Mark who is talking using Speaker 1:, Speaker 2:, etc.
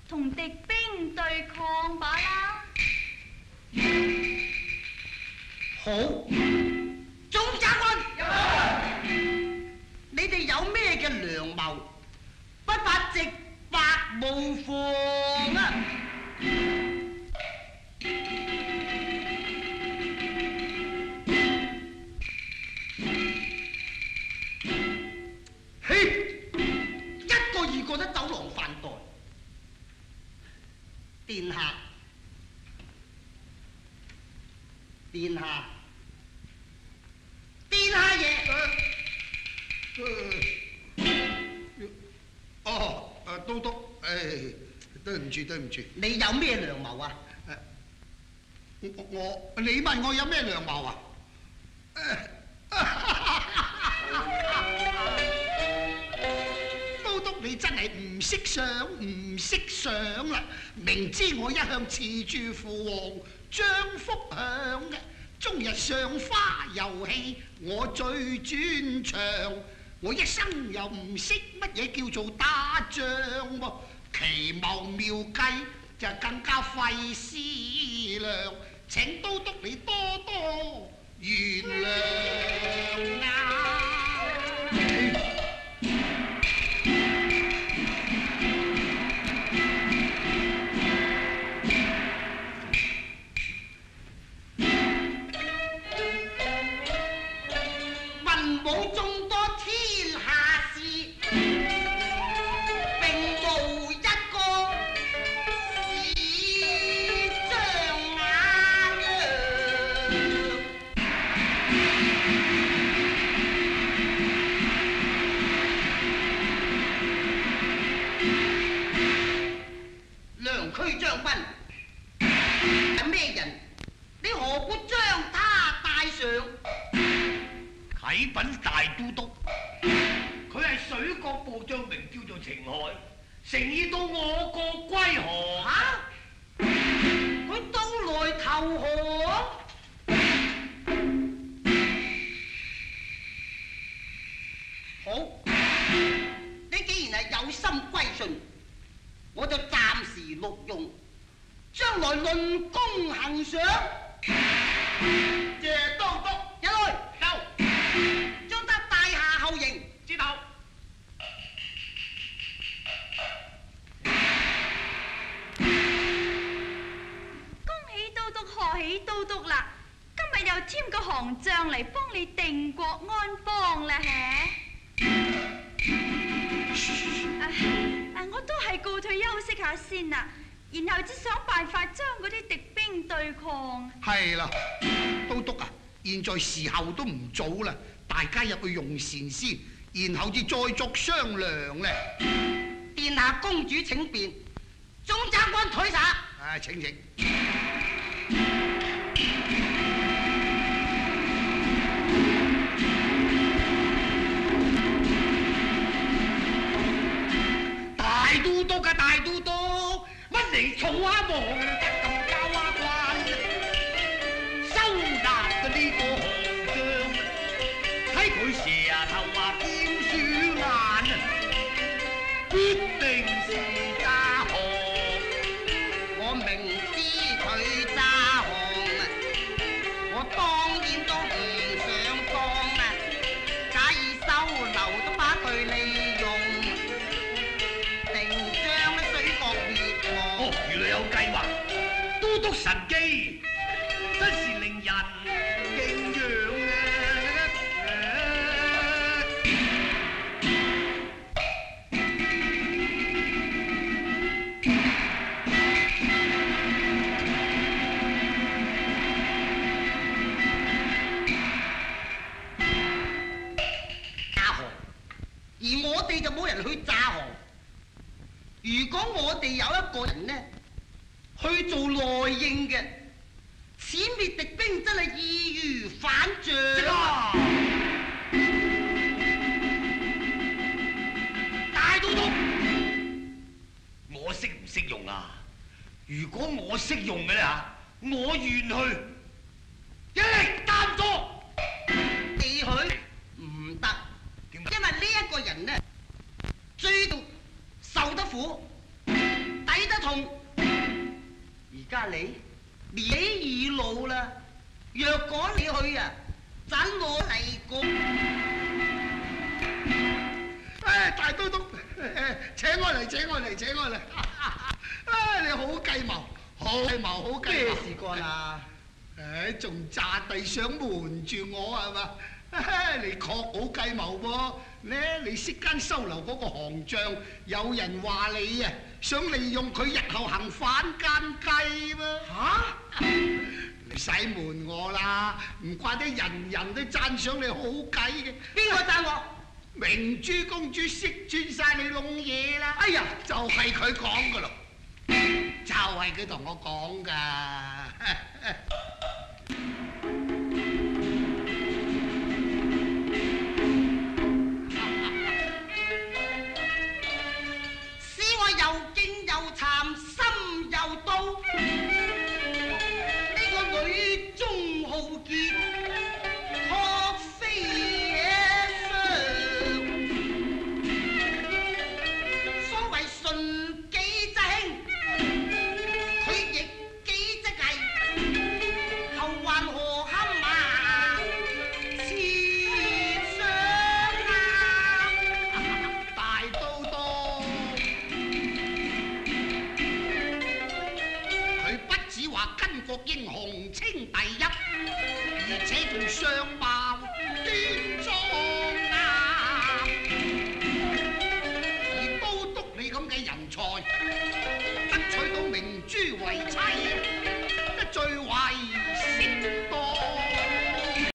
Speaker 1: 同敵兵對抗罷啦。
Speaker 2: 好，總長官，你哋有咩嘅良謀，不怕直白無妨啊！嘿，一個二個都走廊飯袋，殿下，殿下。殿下爺，
Speaker 3: 都督，對唔住對唔住。
Speaker 2: 你有咩良謀啊？
Speaker 3: 你問我有咩良謀啊？都督你真係唔識想唔識想啦！明知我一向恃住父王張福享嘅。終日賞花遊戲，我最專長。我一生又唔識乜嘢叫做打仗喎，奇謀妙計就更加費思量。請都督你多多原諒啊！
Speaker 2: 武眾多天下事，並無一個是障眼。梁區將軍係咩人？你何故將他帶上？
Speaker 4: 啟稟大都督，佢係水國部將，名叫做程海，誠意到我國歸降。
Speaker 2: 嚇！佢到來投降？好，你既然係有心歸順，我就暫時錄用，將來論功行賞。謝都督，一來到。將他帶下後營，知道。
Speaker 1: 恭喜都督，賀喜都督啦！今日又添個行將嚟幫你定國安邦啦，我都係告退休息下先啦，然後只想辦法將嗰啲敵兵對抗。
Speaker 3: 係啦，都督啊！現在時候都唔早啦，大家入去用膳先，然後至再作商量咧。
Speaker 2: 殿下公主請便，總長官退下。
Speaker 3: 請。
Speaker 4: 大都督嘅大都督，乜嚟草啊王得咁交啊關，收納嘅呢個行將，睇佢蛇頭話兼鼠眼，必定是揸行。
Speaker 2: 我明知佢揸行，我當然都唔想當啊！假以收留都把佢利用，定將啲水國滅亡。
Speaker 4: 原來有計劃，都督神機，真是令人敬仰啊！
Speaker 2: 而我哋就冇人去炸行。如果我哋有一個人呢，去做內應嘅，此滅敵兵真係易如反掌。
Speaker 4: 大都督，我識唔識用啊？如果我識用嘅咧嚇，我願去，一力擔助。
Speaker 2: 你去唔得，因為呢一個人呢，追到受得苦，抵得痛。而家你年紀已老啦，若果你去啊，盞我嚟過。
Speaker 3: 大都督，請我嚟，請我嚟，請我嚟。你好計謀，好計謀，好計謀。
Speaker 2: 咩事幹啊？
Speaker 3: 仲詐帝想瞞住我係嘛？你確好計謀噃！你息間收留嗰個行將，有人話你啊，想利用佢日後行反間計噃。你使瞞我啦，唔怪得人人都讚賞你好計嘅。
Speaker 2: 邊個讚我？
Speaker 3: 明珠公主識穿晒你窿嘢啦！哎呀，就係佢講噶咯，就係佢同我講噶。
Speaker 2: 使我又驚又饞，心又到。呢個女中豪傑，確非野常。所謂順己則興，佢逆己則危，後患何堪啊！設想啊！
Speaker 3: 大都督，佢不止話巾幗英雄稱第一，而且仲相貌